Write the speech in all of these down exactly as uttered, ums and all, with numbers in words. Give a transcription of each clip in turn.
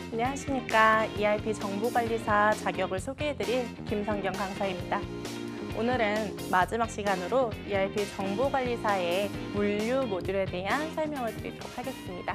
안녕하십니까. 이알피 정보관리사 자격을 소개해드릴 김성경 강사입니다. 오늘은 마지막 시간으로 이알피 정보관리사의 물류 모듈에 대한 설명을 드리도록 하겠습니다.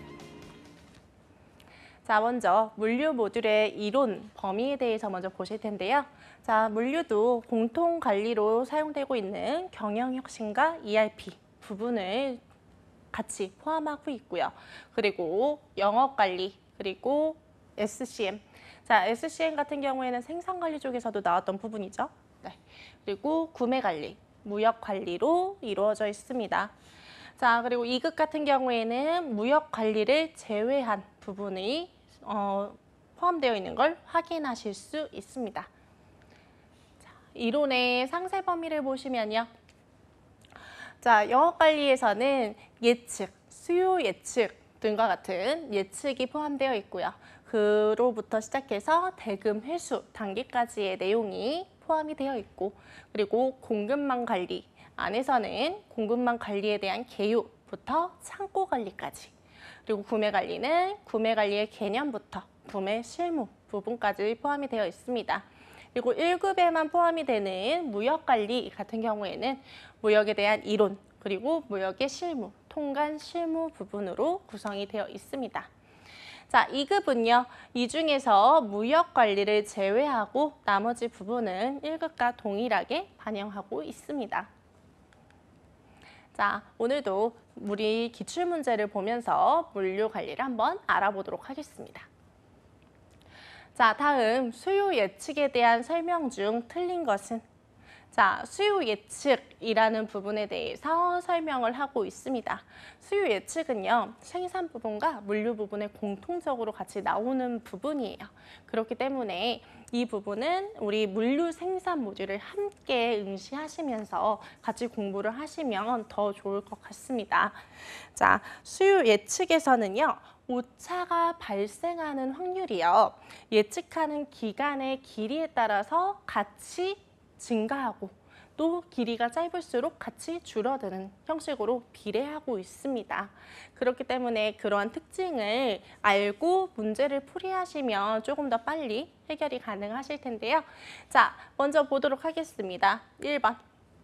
자, 먼저 물류 모듈의 이론, 범위에 대해서 먼저 보실 텐데요. 자, 물류도 공통관리로 사용되고 있는 경영혁신과 이알피 부분을 같이 포함하고 있고요. 그리고 영업관리, 그리고 에스씨엠. 자, 에스씨엠 같은 경우에는 생산관리 쪽에서도 나왔던 부분이죠. 네. 그리고 구매관리, 무역관리로 이루어져 있습니다. 자, 그리고 이급 같은 경우에는 무역관리를 제외한 부분이 어, 포함되어 있는 걸 확인하실 수 있습니다. 자, 이론의 상세 범위를 보시면요. 자, 영업관리에서는 예측, 수요 예측 등과 같은 예측이 포함되어 있고요. 그로부터 시작해서 대금 회수 단계까지의 내용이 포함이 되어 있고, 그리고 공급망 관리 안에서는 공급망 관리에 대한 개요부터 창고 관리까지, 그리고 구매 관리는 구매 관리의 개념부터 구매 실무 부분까지 포함이 되어 있습니다. 그리고 일 급에만 포함이 되는 무역관리 같은 경우에는 무역에 대한 이론, 그리고 무역의 실무, 통관 실무 부분으로 구성이 되어 있습니다. 자, 이 급은요. 이 중에서 무역관리를 제외하고 나머지 부분은 일 급과 동일하게 반영하고 있습니다. 자, 오늘도 우리 기출문제를 보면서 물류관리를 한번 알아보도록 하겠습니다. 자, 다음 수요 예측에 대한 설명 중 틀린 것은? 자, 수요 예측이라는 부분에 대해서 설명을 하고 있습니다. 수요 예측은요, 생산 부분과 물류 부분에 공통적으로 같이 나오는 부분이에요. 그렇기 때문에 이 부분은 우리 물류 생산 모듈을 함께 응시하시면서 같이 공부를 하시면 더 좋을 것 같습니다. 자, 수요 예측에서는요, 오차가 발생하는 확률이요, 예측하는 기간의 길이에 따라서 같이 증가하고 또 길이가 짧을수록 같이 줄어드는 형식으로 비례하고 있습니다. 그렇기 때문에 그러한 특징을 알고 문제를 풀이하시면 조금 더 빨리 해결이 가능하실 텐데요. 자, 먼저 보도록 하겠습니다. 일 번.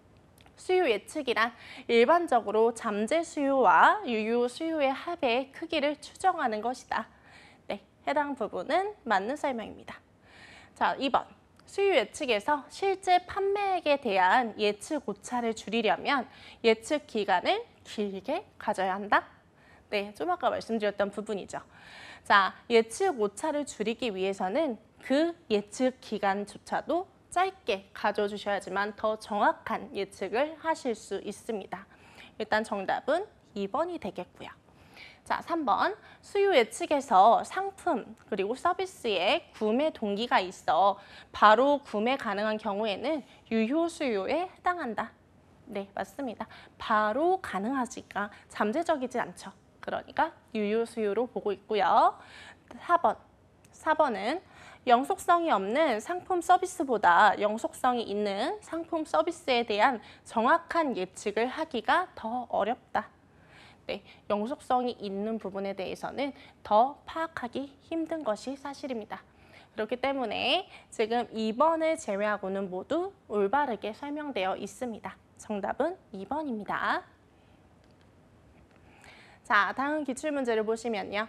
수요 예측이란 일반적으로 잠재 수요와 유효 수요의 합의 크기를 추정하는 것이다. 네, 해당 부분은 맞는 설명입니다. 자, 이 번. 수요 예측에서 실제 판매액에 대한 예측 오차를 줄이려면 예측 기간을 길게 가져야 한다. 네, 좀 아까 말씀드렸던 부분이죠. 자, 예측 오차를 줄이기 위해서는 그 예측 기간조차도 짧게 가져주셔야지만 더 정확한 예측을 하실 수 있습니다. 일단 정답은 이 번이 되겠고요. 자, 삼 번. 수요 예측에서 상품 그리고 서비스의 구매 동기가 있어 바로 구매 가능한 경우에는 유효 수요에 해당한다. 네, 맞습니다. 바로 가능하지가 잠재적이지 않죠. 그러니까 유효 수요로 보고 있고요. 사 번. 사 번은 영속성이 없는 상품 서비스보다 영속성이 있는 상품 서비스에 대한 정확한 예측을 하기가 더 어렵다. 네, 영속성이 있는 부분에 대해서는 더 파악하기 힘든 것이 사실입니다. 그렇기 때문에 지금 이 번을 제외하고는 모두 올바르게 설명되어 있습니다. 정답은 이 번입니다. 자, 다음 기출문제를 보시면요.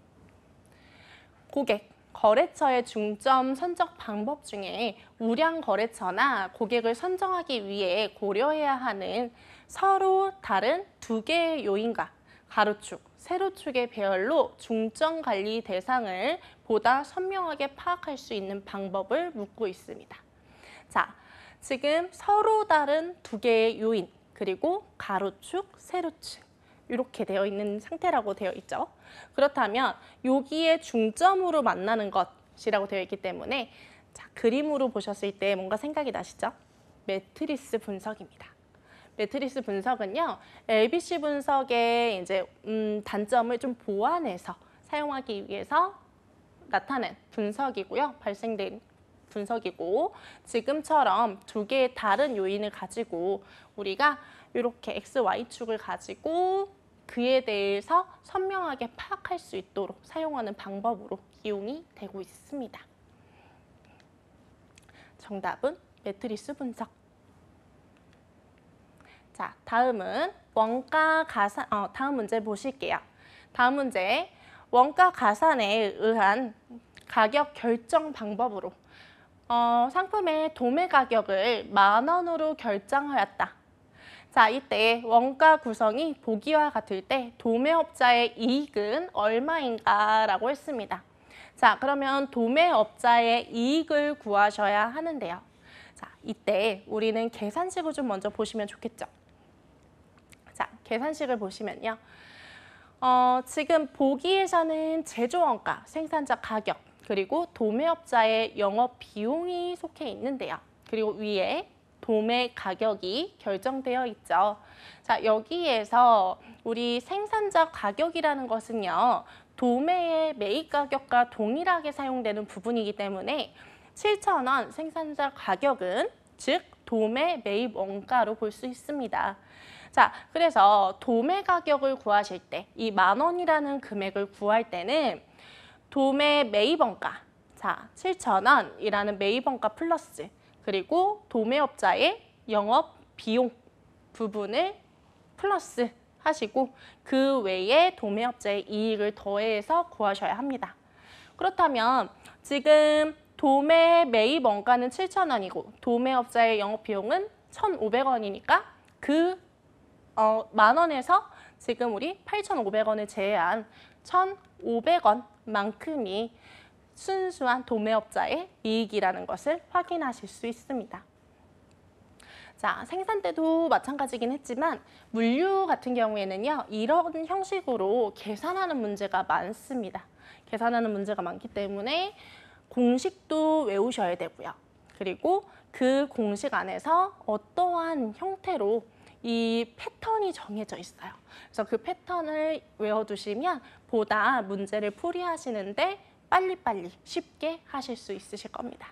고객, 거래처의 중점 선적 방법 중에 우량 거래처나 고객을 선정하기 위해 고려해야 하는 서로 다른 두 개의 요인과 가로축, 세로축의 배열로 중점 관리 대상을 보다 선명하게 파악할 수 있는 방법을 묻고 있습니다. 자, 지금 서로 다른 두 개의 요인, 그리고 가로축, 세로축 이렇게 되어 있는 상태라고 되어 있죠. 그렇다면 여기에 중점으로 만나는 것이라고 되어 있기 때문에 자, 그림으로 보셨을 때 뭔가 생각이 나시죠? 매트리스 분석입니다. 매트리스 분석은요, 엘비씨 분석의 이제 음, 단점을 좀 보완해서 사용하기 위해서 나타낸 분석이고요. 발생된 분석이고, 지금처럼 두 개의 다른 요인을 가지고 우리가 이렇게 엑스, 와이축을 가지고 그에 대해서 선명하게 파악할 수 있도록 사용하는 방법으로 이용이 되고 있습니다. 정답은 매트리스 분석. 자, 다음은 원가 가산, 어, 다음 문제 보실게요. 다음 문제, 원가 가산에 의한 가격 결정 방법으로 어, 상품의 도매 가격을 만 원으로 결정하였다. 자, 이때 원가 구성이 보기와 같을 때 도매업자의 이익은 얼마인가 라고 했습니다. 자, 그러면 도매업자의 이익을 구하셔야 하는데요. 자, 이때 우리는 계산식을 좀 먼저 보시면 좋겠죠. 자, 계산식을 보시면요. 어, 지금 보기에서는 제조원가, 생산자 가격, 그리고 도매업자의 영업 비용이 속해 있는데요. 그리고 위에 도매 가격이 결정되어 있죠. 자, 여기에서 우리 생산자 가격이라는 것은요. 도매의 매입 가격과 동일하게 사용되는 부분이기 때문에 칠천 원 생산자 가격은 즉 도매 매입 원가로 볼 수 있습니다. 자, 그래서 도매 가격을 구하실 때 이 만 원이라는 금액을 구할 때는 도매 매입 원가, 자, 칠천 원이라는 매입 원가 플러스 그리고 도매업자의 영업 비용 부분을 플러스 하시고 그 외에 도매업자의 이익을 더해서 구하셔야 합니다. 그렇다면 지금 도매 매입 원가는 칠천 원이고 도매업자의 영업 비용은 천오백 원이니까 그 어, 만 원에서 지금 우리 팔천오백 원을 제외한 천오백 원만큼이 순수한 도매업자의 이익이라는 것을 확인하실 수 있습니다. 자, 생산 때도 마찬가지긴 했지만 물류 같은 경우에는요. 이런 형식으로 계산하는 문제가 많습니다. 계산하는 문제가 많기 때문에 공식도 외우셔야 되고요. 그리고 그 공식 안에서 어떠한 형태로 이 패턴이 정해져 있어요. 그래서 그 패턴을 외워두시면 보다 문제를 풀이하시는데 빨리빨리 쉽게 하실 수 있으실 겁니다.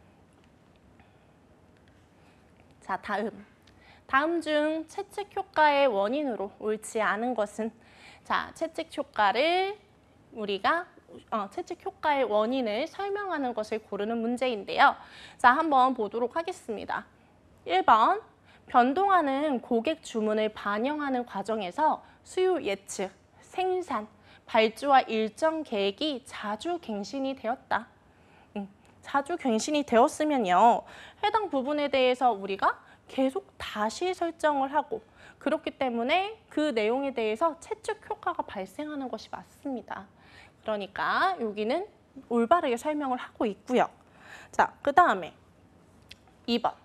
자, 다음. 다음 중 채찍 효과의 원인으로 옳지 않은 것은 자, 채찍 효과를 우리가 어, 채찍 효과의 원인을 설명하는 것을 고르는 문제인데요. 자, 한번 보도록 하겠습니다. 일 번. 변동하는 고객 주문을 반영하는 과정에서 수요 예측, 생산, 발주와 일정 계획이 자주 갱신이 되었다. 음, 자주 갱신이 되었으면요. 해당 부분에 대해서 우리가 계속 다시 설정을 하고 그렇기 때문에 그 내용에 대해서 채찍 효과가 발생하는 것이 맞습니다. 그러니까 여기는 올바르게 설명을 하고 있고요. 자, 그 다음에 이 번.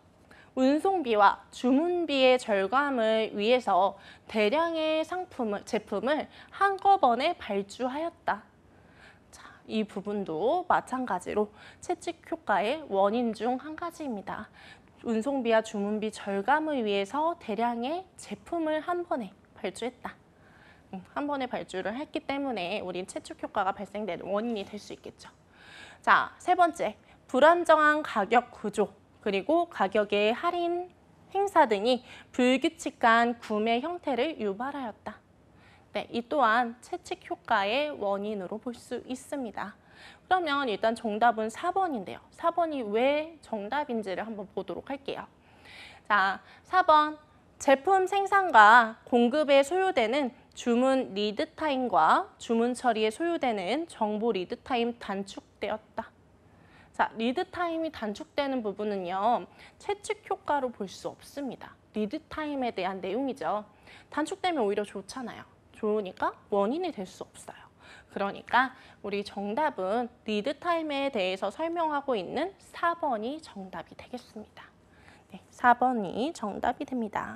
운송비와 주문비의 절감을 위해서 대량의 상품을, 제품을 한꺼번에 발주하였다. 자, 이 부분도 마찬가지로 채찍 효과의 원인 중 한 가지입니다. 운송비와 주문비 절감을 위해서 대량의 제품을 한 번에 발주했다. 음, 한 번에 발주를 했기 때문에 우린 채찍 효과가 발생되는 원인이 될 수 있겠죠. 자, 세 번째, 불안정한 가격 구조. 그리고 가격의 할인, 행사 등이 불규칙한 구매 형태를 유발하였다. 네, 이 또한 채찍 효과의 원인으로 볼 수 있습니다. 그러면 일단 정답은 사 번인데요. 사 번이 왜 정답인지를 한번 보도록 할게요. 자, 사 번. 제품 생산과 공급에 소요되는 주문 리드 타임과 주문 처리에 소요되는 정보 리드 타임 단축되었다. 자, 리드 타임이 단축되는 부분은요. 채찍 효과로 볼 수 없습니다. 리드 타임에 대한 내용이죠. 단축되면 오히려 좋잖아요. 좋으니까 원인이 될 수 없어요. 그러니까 우리 정답은 리드 타임에 대해서 설명하고 있는 사 번이 정답이 되겠습니다. 네, 사 번이 정답이 됩니다.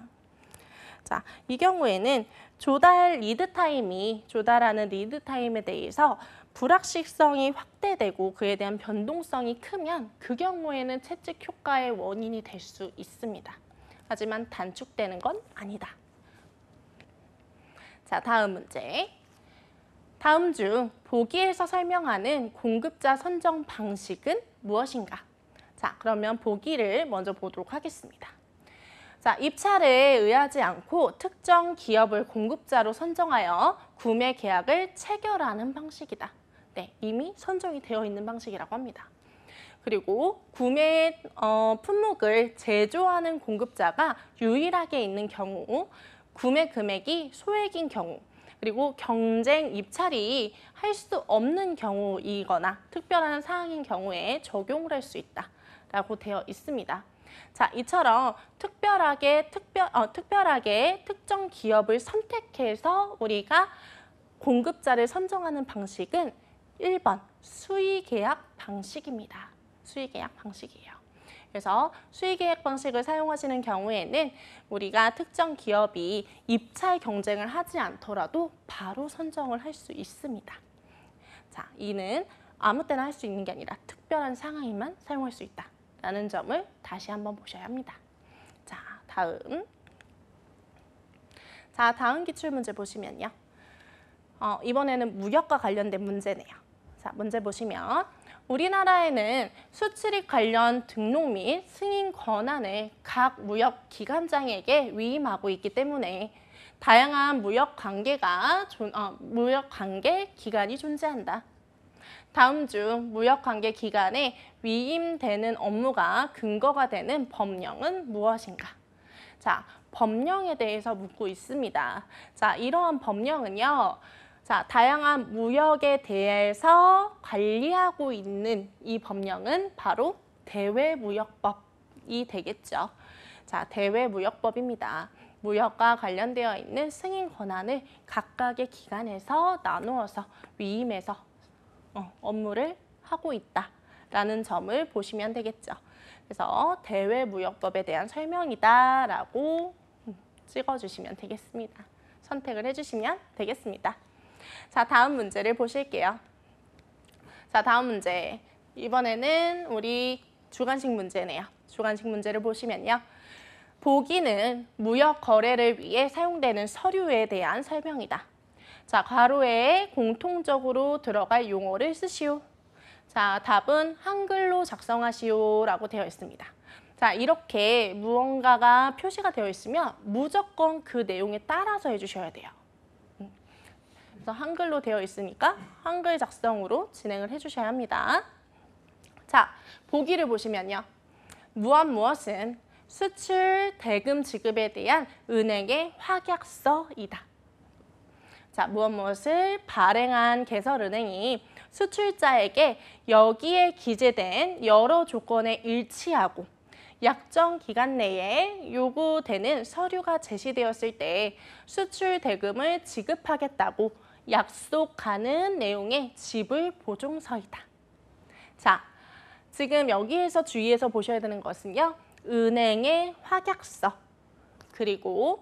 자, 이 경우에는 조달 리드 타임이 조달하는 리드 타임에 대해서 불확실성이 확대되고 그에 대한 변동성이 크면 그 경우에는 채찍 효과의 원인이 될 수 있습니다. 하지만 단축되는 건 아니다. 자, 다음 문제. 다음 중 보기에서 설명하는 공급자 선정 방식은 무엇인가? 자, 그러면 보기를 먼저 보도록 하겠습니다. 자, 입찰에 의하지 않고 특정 기업을 공급자로 선정하여 구매 계약을 체결하는 방식이다. 네, 이미 선정이 되어 있는 방식이라고 합니다. 그리고 구매 어, 품목을 제조하는 공급자가 유일하게 있는 경우, 구매 금액이 소액인 경우, 그리고 경쟁 입찰이 할 수 없는 경우이거나 특별한 사항인 경우에 적용을 할 수 있다라고 되어 있습니다. 자, 이처럼 특별하게 특별 어, 특별하게 특정 기업을 선택해서 우리가 공급자를 선정하는 방식은 일 번 수의계약 방식입니다. 수의계약 방식이에요. 그래서 수의계약 방식을 사용하시는 경우에는 우리가 특정 기업이 입찰 경쟁을 하지 않더라도 바로 선정을 할 수 있습니다. 자, 이는 아무 때나 할 수 있는 게 아니라 특별한 상황에만 사용할 수 있다라는 점을 다시 한번 보셔야 합니다. 자, 다음. 자, 다음 기출문제 보시면요. 어, 이번에는 무역과 관련된 문제네요. 자, 문제 보시면 우리나라에는 수출입 관련 등록 및 승인 권한을 각 무역 기관장에게 위임하고 있기 때문에 다양한 무역 관계가 어, 무역 관계 기관이 존재한다. 다음 중 무역 관계 기관에 위임되는 업무가 근거가 되는 법령은 무엇인가? 자, 법령에 대해서 묻고 있습니다. 자, 이러한 법령은요. 자, 다양한 무역에 대해서 관리하고 있는 이 법령은 바로 대외무역법이 되겠죠. 자, 대외무역법입니다. 무역과 관련되어 있는 승인 권한을 각각의 기관에서 나누어서 위임해서 어, 업무를 하고 있다라는 점을 보시면 되겠죠. 그래서 대외무역법에 대한 설명이다라고 찍어주시면 되겠습니다. 선택을 해주시면 되겠습니다. 자, 다음 문제를 보실게요. 자, 다음 문제. 이번에는 우리 주관식 문제네요. 주관식 문제를 보시면요. 보기는 무역 거래를 위해 사용되는 서류에 대한 설명이다. 자, 괄호에 공통적으로 들어갈 용어를 쓰시오. 자, 답은 한글로 작성하시오라고 되어 있습니다. 자, 이렇게 무언가가 표시가 되어 있으면 무조건 그 내용에 따라서 해주셔야 돼요. 그래서 한글로 되어 있으니까 한글 작성으로 진행을 해주셔야 합니다. 자, 보기를 보시면요. 무엇 무엇은 수출 대금 지급에 대한 은행의 확약서이다. 자, 무엇 무엇을 발행한 개설은행이 수출자에게 여기에 기재된 여러 조건에 일치하고 약정 기간 내에 요구되는 서류가 제시되었을 때 수출 대금을 지급하겠다고 약속하는 내용의 지불 보증서이다. 자, 지금 여기에서 주의해서 보셔야 되는 것은요. 은행의 확약서, 그리고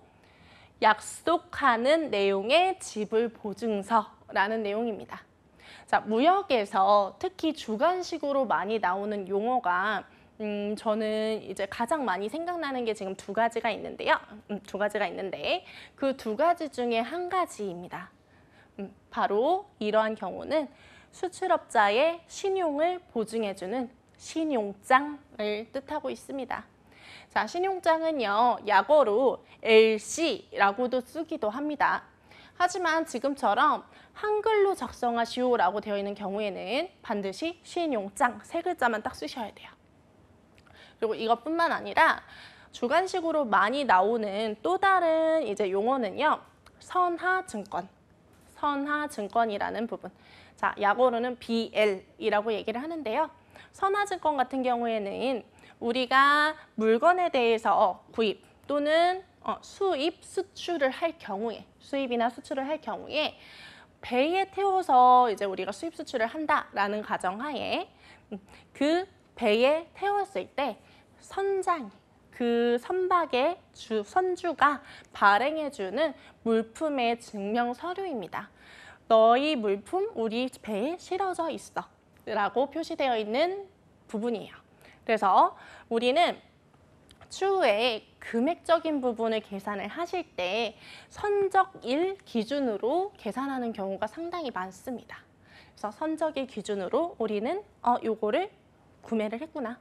약속하는 내용의 지불 보증서라는 내용입니다. 자, 무역에서 특히 주관식으로 많이 나오는 용어가 음, 저는 이제 가장 많이 생각나는 게 지금 두 가지가 있는데요. 음, 두 가지가 있는데 그 두 가지 중에 한 가지입니다. 음, 바로 이러한 경우는 수출업자의 신용을 보증해주는 신용장을 뜻하고 있습니다. 자, 신용장은요, 약어로 엘씨라고도 쓰기도 합니다. 하지만 지금처럼 한글로 작성하시오라고 되어 있는 경우에는 반드시 신용장 세 글자만 딱 쓰셔야 돼요. 그리고 이것뿐만 아니라 주관식으로 많이 나오는 또 다른 이제 용어는요, 선하증권, 선하증권이라는 부분. 자, 약어로는 비엘이라고 얘기를 하는데요. 선하증권 같은 경우에는 우리가 물건에 대해서 구입 또는 어, 수입, 수출을 할 경우에, 수입이나 수출을 할 경우에 배에 태워서 이제 우리가 수입, 수출을 한다라는 가정하에 그 배에 태웠을 때 선장, 그 선박의 주, 선주가 발행해주는 물품의 증명 서류입니다. 너희 물품 우리 배에 실어져 있어 라고 표시되어 있는 부분이에요. 그래서 우리는 추후에 금액적인 부분을 계산을 하실 때 선적일 기준으로 계산하는 경우가 상당히 많습니다. 그래서 선적일 기준으로 우리는 어, 요거를 구매를 했구나.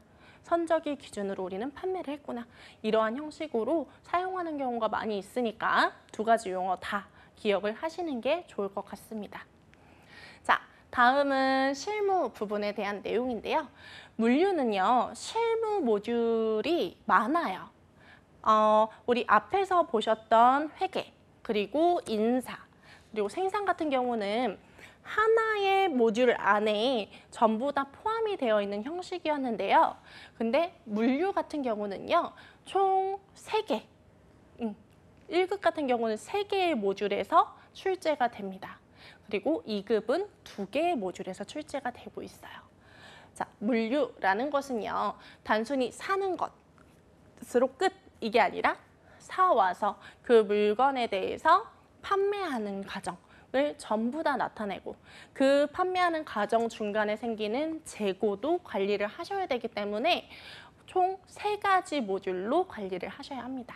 선적일 기준으로 우리는 판매를 했구나. 이러한 형식으로 사용하는 경우가 많이 있으니까 두 가지 용어 다 기억을 하시는 게 좋을 것 같습니다. 자, 다음은 실무 부분에 대한 내용인데요. 물류는요, 실무 모듈이 많아요. 어, 우리 앞에서 보셨던 회계, 그리고 인사, 그리고 생산 같은 경우는 하나의 모듈 안에 전부 다 포함이 되어 있는 형식이었는데요. 근데 물류 같은 경우는요, 총 세 개, 음, 일 급 같은 경우는 세 개의 모듈에서 출제가 됩니다. 그리고 이 급은 두 개의 모듈에서 출제가 되고 있어요. 자, 물류라는 것은요, 단순히 사는 것으로 끝, 이게 아니라 사와서 그 물건에 대해서 판매하는 과정을 전부 다 나타내고 그 판매하는 과정 중간에 생기는 재고도 관리를 하셔야 되기 때문에 총 세 가지 모듈로 관리를 하셔야 합니다.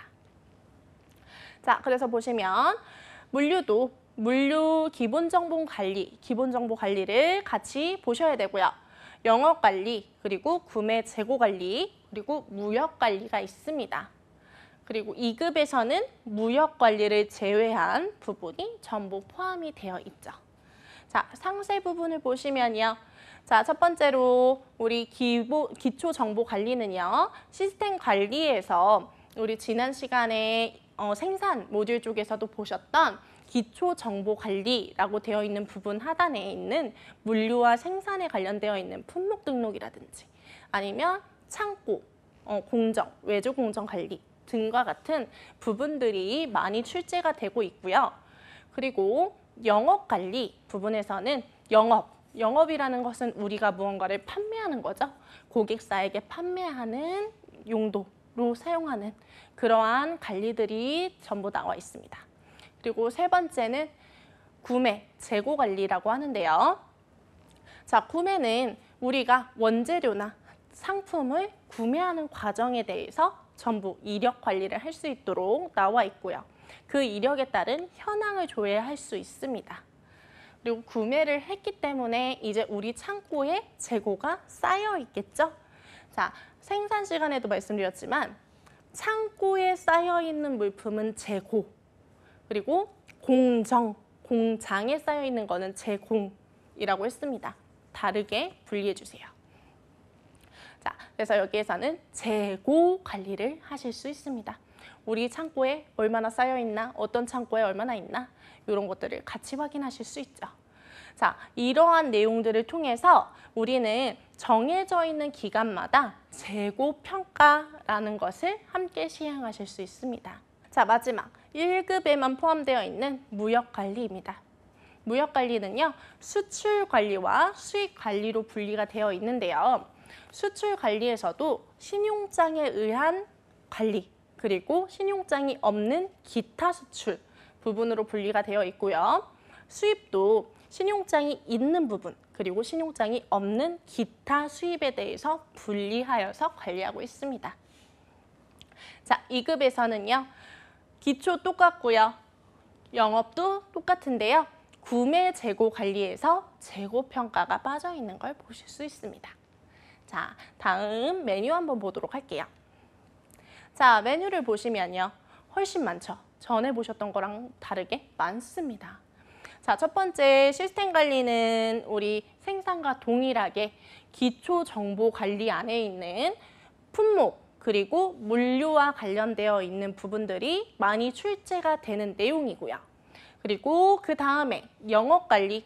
자, 그래서 보시면 물류도 물류 기본정보 관리, 기본정보 관리를 같이 보셔야 되고요. 영업관리, 그리고 구매 재고 관리, 그리고 무역관리가 있습니다. 그리고 이 급에서는 무역관리를 제외한 부분이 전부 포함이 되어 있죠. 자, 상세 부분을 보시면요. 자, 첫 번째로 우리 기보, 기초정보관리는요. 시스템 관리에서 우리 지난 시간에 어, 생산 모듈 쪽에서도 보셨던 기초정보관리라고 되어 있는 부분 하단에 있는 물류와 생산에 관련되어 있는 품목 등록이라든지 아니면 창고, 어, 공정, 외주 공정 관리 등과 같은 부분들이 많이 출제가 되고 있고요. 그리고 영업관리 부분에서는 영업, 영업이라는 것은 우리가 무언가를 판매하는 거죠. 고객사에게 판매하는 용도로 사용하는 그러한 관리들이 전부 나와 있습니다. 그리고 세 번째는 구매, 재고 관리라고 하는데요. 자, 구매는 우리가 원재료나 상품을 구매하는 과정에 대해서 전부 이력 관리를 할 수 있도록 나와 있고요. 그 이력에 따른 현황을 조회할 수 있습니다. 그리고 구매를 했기 때문에 이제 우리 창고에 재고가 쌓여 있겠죠? 자, 생산 시간에도 말씀드렸지만 창고에 쌓여 있는 물품은 재고, 그리고 공정, 공장에 쌓여 있는 거는 재공이라고 했습니다. 다르게 분리해 주세요. 자, 그래서 여기에서는 재고 관리를 하실 수 있습니다. 우리 창고에 얼마나 쌓여 있나, 어떤 창고에 얼마나 있나 이런 것들을 같이 확인하실 수 있죠. 자, 이러한 내용들을 통해서 우리는 정해져 있는 기간마다 재고 평가라는 것을 함께 시행하실 수 있습니다. 자, 마지막 일 급에만 포함되어 있는 무역관리입니다. 무역관리는요, 수출관리와 수익관리로 분리가 되어 있는데요. 수출관리에서도 신용장에 의한 관리, 그리고 신용장이 없는 기타 수출 부분으로 분리가 되어 있고요. 수입도 신용장이 있는 부분, 그리고 신용장이 없는 기타 수입에 대해서 분리하여서 관리하고 있습니다. 자, 이 급에서는요. 기초 똑같고요. 영업도 똑같은데요. 구매 재고 관리에서 재고 평가가 빠져 있는 걸 보실 수 있습니다. 자, 다음 메뉴 한번 보도록 할게요. 자, 메뉴를 보시면요. 훨씬 많죠? 전에 보셨던 거랑 다르게 많습니다. 자, 첫 번째 시스템 관리는 우리 생산과 동일하게 기초 정보 관리 안에 있는 품목, 그리고 물류와 관련되어 있는 부분들이 많이 출제가 되는 내용이고요. 그리고 그 다음에 영업관리.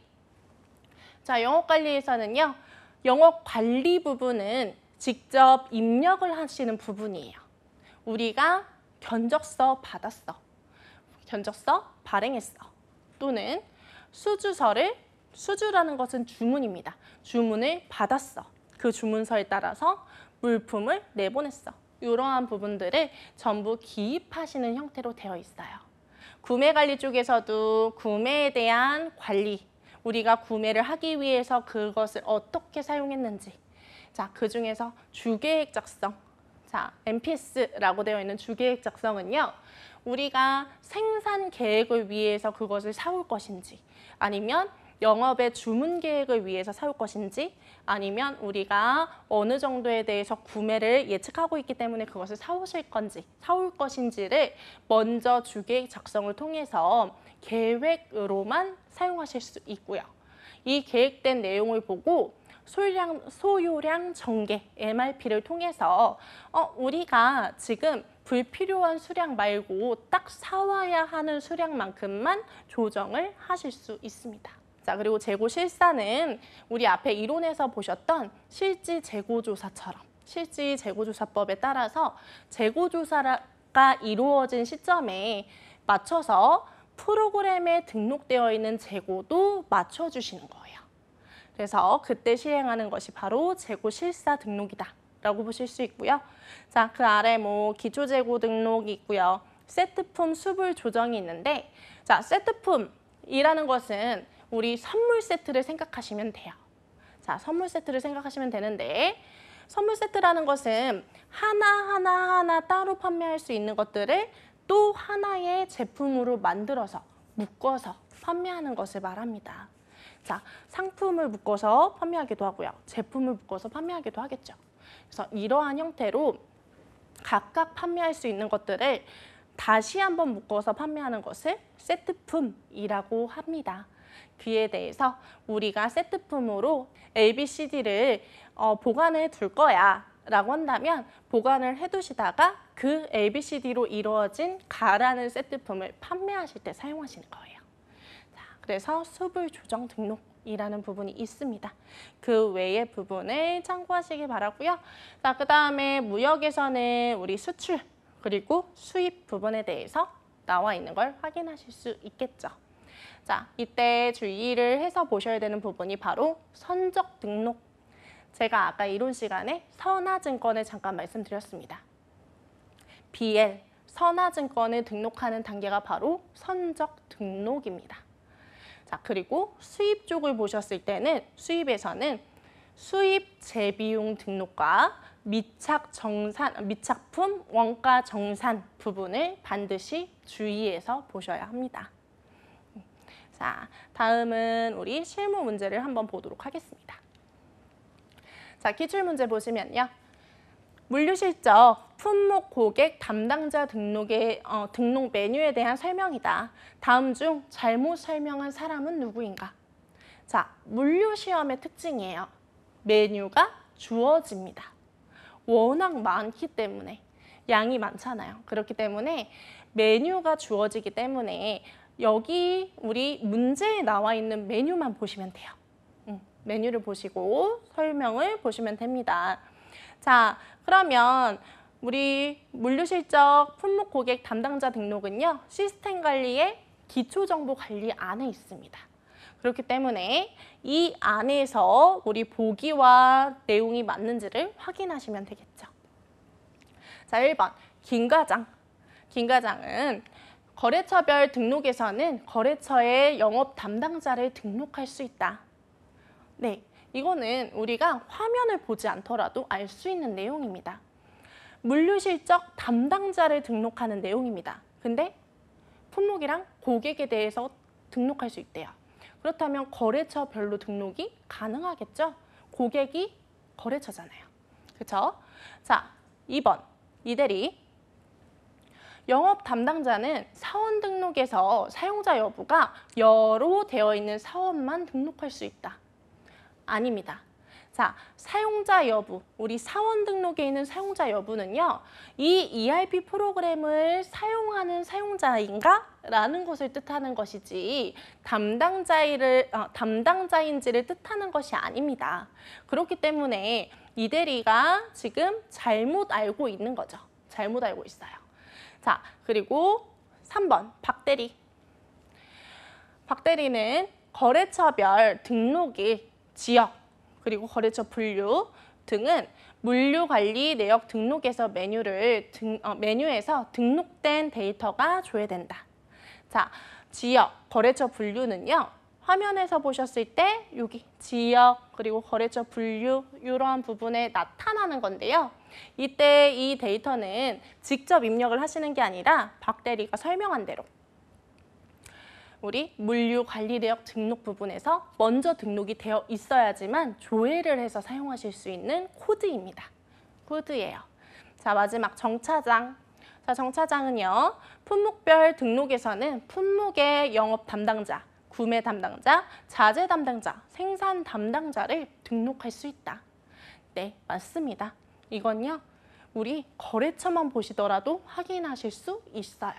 자, 영업관리에서는요. 영업관리 부분은 직접 입력을 하시는 부분이에요. 우리가 견적서 받았어. 견적서 발행했어. 또는 수주서를, 수주라는 것은 주문입니다. 주문을 받았어. 그 주문서에 따라서 물품을 내보냈어. 이러한 부분들을 전부 기입하시는 형태로 되어 있어요. 구매관리 쪽에서도 구매에 대한 관리, 우리가 구매를 하기 위해서 그것을 어떻게 사용했는지, 자, 그 중에서 주계획 작성, 자, 엠피에스라고 되어 있는 주계획 작성은요, 우리가 생산 계획을 위해서 그것을 사올 것인지, 아니면 영업의 주문 계획을 위해서 사올 것인지 아니면 우리가 어느 정도에 대해서 구매를 예측하고 있기 때문에 그것을 사오실 건지 사올 것인지를 먼저 주계획 작성을 통해서 계획으로만 사용하실 수 있고요. 이 계획된 내용을 보고 소요량, 소요량 전개 엠알피를 통해서 어, 우리가 지금 불필요한 수량 말고 딱 사와야 하는 수량만큼만 조정을 하실 수 있습니다. 자, 그리고 재고 실사는 우리 앞에 이론에서 보셨던 실지 재고조사처럼 실지 재고조사법에 따라서 재고조사가 이루어진 시점에 맞춰서 프로그램에 등록되어 있는 재고도 맞춰주시는 거예요. 그래서 그때 실행하는 것이 바로 재고실사 등록이다 라고 보실 수 있고요. 자, 그 아래 뭐 기초재고 등록이 있고요. 세트품 수불 조정이 있는데, 자, 세트품이라는 것은 우리 선물 세트를 생각하시면 돼요. 자, 선물 세트를 생각하시면 되는데, 선물 세트라는 것은 하나하나 하나 따로 판매할 수 있는 것들을 또 하나의 제품으로 만들어서 묶어서 판매하는 것을 말합니다. 자, 상품을 묶어서 판매하기도 하고요. 제품을 묶어서 판매하기도 하겠죠. 그래서 이러한 형태로 각각 판매할 수 있는 것들을 다시 한번 묶어서 판매하는 것을 세트품이라고 합니다. 그에 대해서 우리가 세트품으로 에이 비 씨 디를 어, 보관해 둘 거야 라고 한다면 보관을 해두시다가 그 에이 비 씨 디로 이루어진 가라는 세트품을 판매하실 때 사용하시는 거예요. 자, 그래서 수불 조정 등록이라는 부분이 있습니다. 그 외의 부분을 참고하시기 바라고요. 자, 그 다음에 무역에서는 우리 수출 그리고 수입 부분에 대해서 나와 있는 걸 확인하실 수 있겠죠. 자, 이때 주의를 해서 보셔야 되는 부분이 바로 선적 등록. 제가 아까 이론 시간에 선화증권을 잠깐 말씀드렸습니다. 비 엘, 선화증권을 등록하는 단계가 바로 선적 등록입니다. 자, 그리고 수입 쪽을 보셨을 때는 수입에서는 수입 재비용 등록과 미착 정산, 미착품 원가 정산 부분을 반드시 주의해서 보셔야 합니다. 자, 다음은 우리 실무 문제를 한번 보도록 하겠습니다. 자, 기출문제 보시면요. 물류실적 품목 고객 담당자 등록의 어, 등록 메뉴에 대한 설명이다. 다음 중 잘못 설명한 사람은 누구인가? 자, 물류시험의 특징이에요. 메뉴가 주어집니다. 워낙 많기 때문에 양이 많잖아요. 그렇기 때문에 메뉴가 주어지기 때문에 여기 우리 문제에 나와 있는 메뉴만 보시면 돼요. 음, 메뉴를 보시고 설명을 보시면 됩니다. 자, 그러면 우리 물류실적 품목 고객 담당자 등록은요. 시스템 관리의 기초정보 관리 안에 있습니다. 그렇기 때문에 이 안에서 우리 보기와 내용이 맞는지를 확인하시면 되겠죠. 자, 일 번 김과장. 김과장은 거래처별 등록에서는 거래처의 영업 담당자를 등록할 수 있다. 네, 이거는 우리가 화면을 보지 않더라도 알 수 있는 내용입니다. 물류실적 담당자를 등록하는 내용입니다. 근데 품목이랑 고객에 대해서 등록할 수 있대요. 그렇다면 거래처별로 등록이 가능하겠죠? 고객이 거래처잖아요. 그렇죠? 자, 이 번 이대리. 영업 담당자는 사원 등록에서 사용자 여부가 여로 되어 있는 사원만 등록할 수 있다. 아닙니다. 자, 사용자 여부, 우리 사원 등록에 있는 사용자 여부는요. 이 이 알 피 프로그램을 사용하는 사용자인가? 라는 것을 뜻하는 것이지 담당자를, 어, 담당자인지를 뜻하는 것이 아닙니다. 그렇기 때문에 이 대리가 지금 잘못 알고 있는 거죠. 잘못 알고 있어요. 자, 그리고 삼 번 박대리. 박대리는 거래처별 등록일, 지역, 그리고 거래처 분류 등은 물류관리 내역 등록에서 메뉴를 등, 어, 메뉴에서 등록된 데이터가 줘야 된다. 자, 지역, 거래처 분류는요. 화면에서 보셨을 때 여기 지역 그리고 거래처 분류 이러한 부분에 나타나는 건데요. 이때 이 데이터는 직접 입력을 하시는 게 아니라 박 대리가 설명한 대로 우리 물류관리내역 등록 부분에서 먼저 등록이 되어 있어야지만 조회를 해서 사용하실 수 있는 코드입니다. 코드예요. 자, 마지막 정차장. 자, 정차장은요. 품목별 등록에서는 품목의 영업 담당자, 구매 담당자, 자재 담당자, 생산 담당자를 등록할 수 있다. 네, 맞습니다. 이건요. 우리 거래처만 보시더라도 확인하실 수 있어요.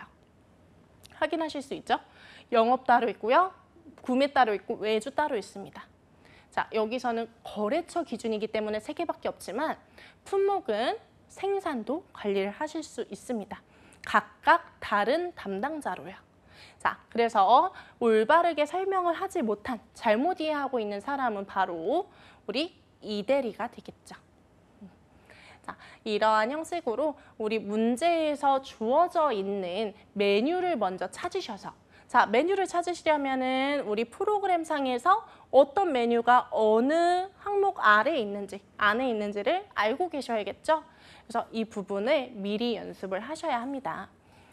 확인하실 수 있죠? 영업 따로 있고요. 구매 따로 있고 외주 따로 있습니다. 자, 여기서는 거래처 기준이기 때문에 세 개밖에 없지만 품목은 생산도 관리를 하실 수 있습니다. 각각 다른 담당자로요. 자, 그래서 올바르게 설명을 하지 못한, 잘못 이해하고 있는 사람은 바로 우리 이대리가 되겠죠. 자, 이러한 형식으로 우리 문제에서 주어져 있는 메뉴를 먼저 찾으셔서, 자, 메뉴를 찾으시려면은 우리 프로그램 상에서 어떤 메뉴가 어느 항목 아래에 있는지, 안에 있는지를 알고 계셔야겠죠? 그래서 이 부분을 미리 연습을 하셔야 합니다.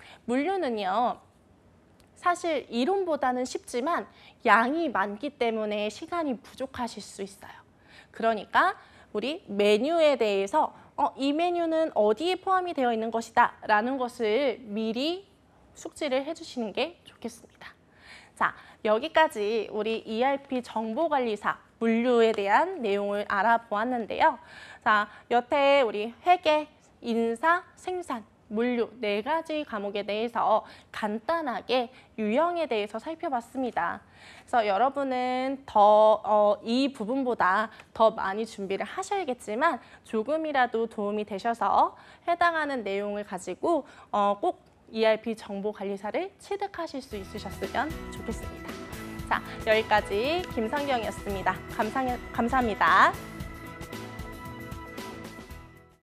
물류는요, 사실 이론보다는 쉽지만 양이 많기 때문에 시간이 부족하실 수 있어요. 그러니까 우리 메뉴에 대해서 어, 이 메뉴는 어디에 포함이 되어 있는 것이다 라는 것을 미리 숙지를 해주시는 게 좋겠습니다. 자, 여기까지 우리 이알피 정보관리사 물류에 대한 내용을 알아보았는데요. 자, 여태 우리 회계, 인사, 생산, 물류 네 가지 과목에 대해서 간단하게 유형에 대해서 살펴봤습니다. 그래서 여러분은 더 이 부분보다 더 많이 준비를 하셔야겠지만 조금이라도 도움이 되셔서 해당하는 내용을 가지고 어, 꼭 이알피 정보관리사를 취득하실 수 있으셨으면 좋겠습니다. 자, 여기까지 김성경이었습니다. 감사, 감사합니다.